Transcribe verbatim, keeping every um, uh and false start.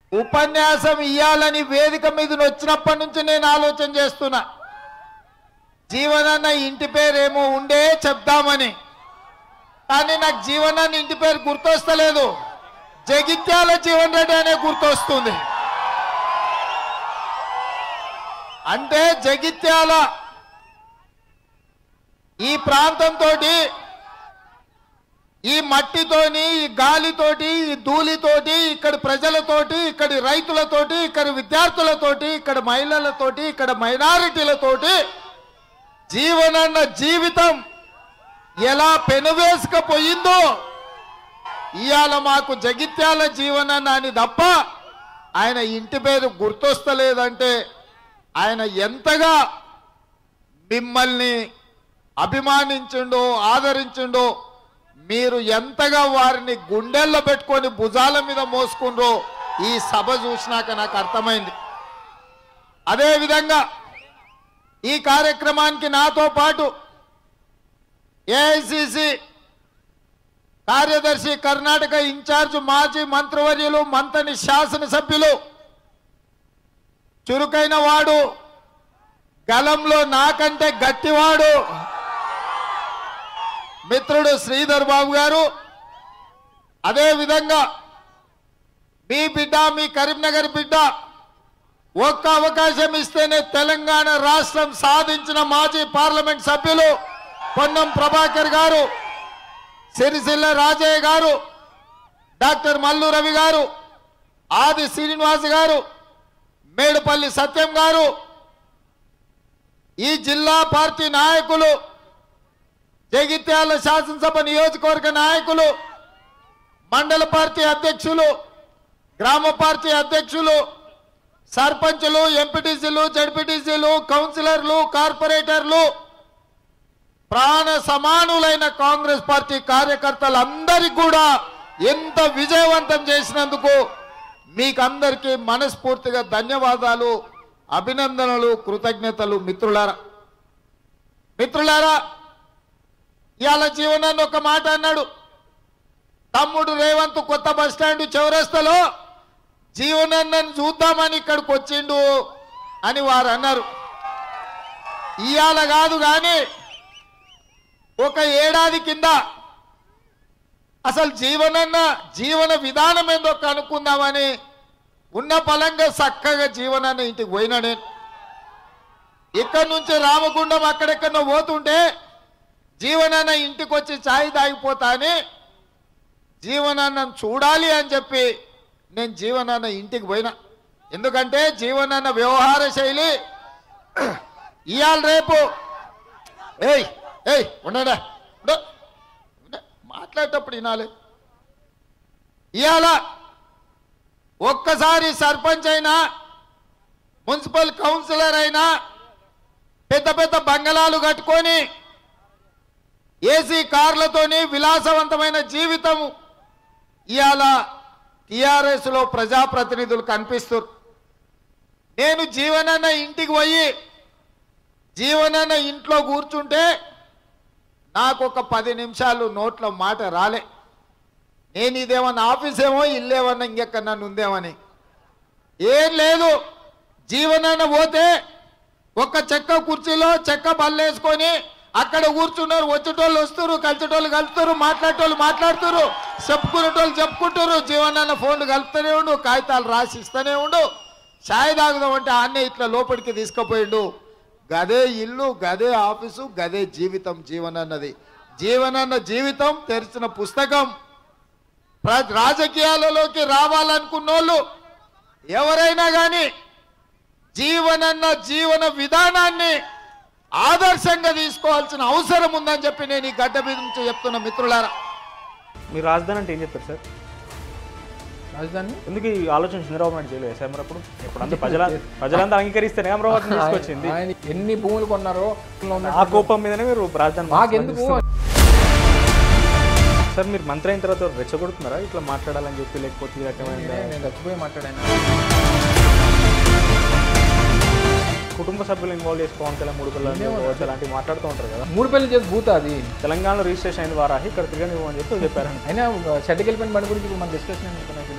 ఉపన్యాసం ఇయ్యాలని వేదిక మీద వచ్చినప్పటి నుంచి నేను ఆలోచన చేస్తున్నా. జీవనన్న ఇంటి పేరేమో ఉండే చెప్దామని, కానీ నాకు జీవనన్న ఇంటి పేరు గుర్తొస్తలేదు. జగిత్యాల జీవన్ రెడ్డి అనే గుర్తొస్తుంది. అంటే జగిత్యాల ఈ ప్రాంతంతో, ఈ మట్టితోని, ఈ గాలితోటి, ఈ ధూళితోటి, ఇక్కడి ప్రజలతోటి, ఇక్కడి రైతులతోటి, ఇక్కడి విద్యార్థులతోటి, ఇక్కడ మహిళలతోటి, ఇక్కడ మైనారిటీలతోటి జీవనన్న జీవితం ఎలా పెనువేసుకపోయిందో ఇవాళ మాకు జగిత్యాల జీవనన్న అని తప్ప ఆయన ఇంటి పేరు గుర్తొస్తలేదంటే ఆయన ఎంతగా మిమ్మల్ని అభిమానించుండో, ఆదరించుండో, మీరు ఎంతగా వారిని గుండెల్లో పెట్టుకొని భుజాల మీద మోసుకుండ్రో ఈ సభ చూసినాక నాకు అర్థమైంది. అదేవిధంగా ఈ కార్యక్రమానికి నాతో పాటు ఏఐసిసి కార్యదర్శి, కర్ణాటక ఇన్ఛార్జ్, మాజీ మంత్రివర్యులు, మంతని శాసనసభ్యులు, చురుకైన వాడు, గలంలో నాకంటే గట్టివాడు మిత్రుడు శ్రీధర్ బాబు గారు, అదేవిధంగా మీ బిడ్డ, మీ కరీంనగర్ బిడ్డ, ఒక్క అవకాశం ఇస్తేనే తెలంగాణ రాష్ట్రం సాధించిన మాజీ పార్లమెంట్ సభ్యులు పొన్నం ప్రభాకర్ గారు, సిరిసిల్ల రాజయ్య గారు, డాక్టర్ మల్లు రవి గారు, ఆది శ్రీనివాస్ గారు, మేడుపల్లి సత్యం గారు, ఈ జిల్లా పార్టీ నాయకులు, జగిత్యాల శాసనసభ నియోజకవర్గ నాయకులు, మండల పార్టీ అధ్యక్షులు, గ్రామ పార్టీ అధ్యక్షులు, సర్పంచులు, ఎంపీటీసీలు, జడ్పీటీసీలు, కౌన్సిలర్లు, కార్పొరేటర్లు, ప్రాణ సమానులైన కాంగ్రెస్ పార్టీ కార్యకర్తలందరికీ కూడా ఎంత విజయవంతం చేసినందుకు మీకందరికీ మనస్ఫూర్తిగా ధన్యవాదాలు, అభినందనలు, కృతజ్ఞతలు. మిత్రులారా మిత్రులారా ఇవాళ జీవనాన్ని ఒక మాట అన్నాడు. తమ్ముడు రేవంత్ కొత్త బస్టాండ్ చౌరస్తలో జీవనన్నను చూద్దామని ఇక్కడికి వచ్చిండు అని వారు అన్నారు. ఇవాళ కాదు కానీ ఒక ఏడాది కింద అసలు జీవనన్న జీవన విధానం ఏందో కనుక్కుందామని ఉన్న పలంగా చక్కగా జీవనన్న ఇంటికి పోయినా. నేను ఇక్కడి నుంచి రామగుండం అక్కడెక్కడో పోతుంటే జీవనన్న ఇంటికి వచ్చి ఛాయ్ తాగిపోతా అని జీవనన్నను చూడాలి అని చెప్పి నేను జీవనన్న ఇంటికి పోయినా. ఎందుకంటే జీవనన్న వ్యవహార శైలి ఇవాళ రేపు ఏయ్ ఏయ్ ఉండడా మాట్లాడేటప్పుడు వినాలి. ఇవాళ ఒక్కసారి సర్పంచ్ అయినా, మున్సిపల్ కౌన్సిలర్ అయినా, పెద్ద పెద్ద బంగళాలు కట్టుకొని ఏసీ కార్లతోని విలాసవంతమైన జీవితం ఇవాళ టిఆర్ఎస్ లో ప్రజాప్రతినిధులు కనిపిస్తారు. నేను జీవనన్న ఇంటికి పోయి జీవనన్న ఇంట్లో కూర్చుంటే నాకు ఒక పది నిమిషాలు నోట్లో మాట రాలే. నేను ఇదేమన్నా ఆఫీస్ ఏమో, ఇల్లేమన్నా ఇంకెక్కడన్నా ఉందేమని. ఏం లేదు, జీవనన్న పోతే ఒక చెక్క కుర్చీలో చెక్క బల్లేసుకొని అక్కడ కూర్చున్నారు. వచ్చేటోళ్ళు వస్తారు, కలిసేటోళ్ళు కలుస్తారు, మాట్లాడేటోళ్ళు మాట్లాడుతారు, చెప్పుకునేటోళ్ళు చెప్పుకుంటారు. జీవనన్న ఫోన్లు కలుపుతూనే ఉండు, కాగితాలు రాసి ఇస్తూనే ఉండు. ఛాయ్ తాగుదామంటే ఆన్నే ఇట్లా లోపలికి తీసుకుపోయిండు. గదే ఇల్లు, గదే ఆఫీసు, గదే జీవితం జీవనన్నది. జీవనన్న జీవితం తెరిచిన పుస్తకం. రాజకీయాలలోకి రావాలనుకున్నోళ్ళు ఎవరైనా కానీ జీవనన్న జీవన విధానాన్ని ఆదర్శంగా తీసుకోవాల్సిన అవసరం ఉందని చెప్పి నేను ఈ గడ్డ మీద నుంచి చెప్తున్నా. మిత్రులారా, మీరు రాజధాని అంటే ఏం చెప్తారు సార్? రాజధాని ఎందుకు ఈ ఆలోచన చంద్రబాబు నాయుడు చేయలేదు సార్? మరి అప్పుడు ఇప్పుడు అంతా ప్రజల ప్రజలంతా అంగీకరిస్తేనే అమరావతి తీసుకొచ్చింది. ఎన్ని భూములు కొన్నారో ఆ కోపం మీదనే మీరు రాజధాని మాకెందుకు సార్? మీరు మంత్రి అయిన తర్వాత రెచ్చగొడుతున్నారా ఇట్లా మాట్లాడాలని చెప్పి, లేకపోతే ఈ రకమైన నేను చచ్చిపోయి మాట్లాడాను. కుటుంబ సభ్యులు ఇన్వాల్వ్ చేసుకోవాలి కదా, మూడు పిల్లలు అలాంటివి మాట్లాడుతూ ఉంటారు కదా. మూడు పెళ్లి చేసి భూత అది తెలంగాణలో రిజిస్ట్రేషన్ అయిన వారా ఇక్కడ తిరగనివ్వని చెప్పి చెప్పారు. అయినా షెడ్కి వెళ్ళిపోయిన బండి గురించి ఇప్పుడు మన డిస్కషన్